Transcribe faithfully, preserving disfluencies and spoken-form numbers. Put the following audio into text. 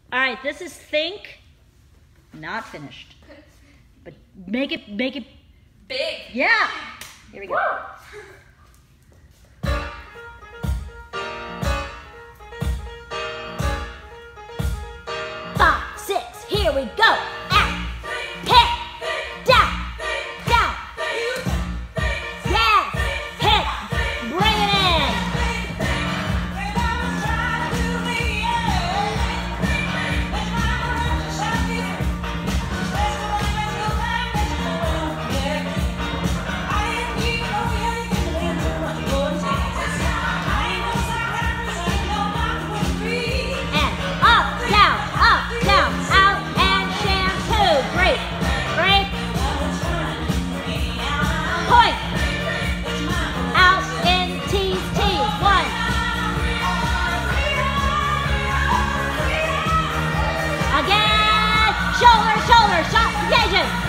All right, this is think, not finished. But make it, make it big. Yeah. Here we go. Woo! Five, six, here we go. Out, hit, down, down. Yes, hit, bring it in. And up, down, up, down, out, and shampoo. Great, great. Point. Out in T's, T's. One. Again. Shoulder, shoulder, shot, engaging.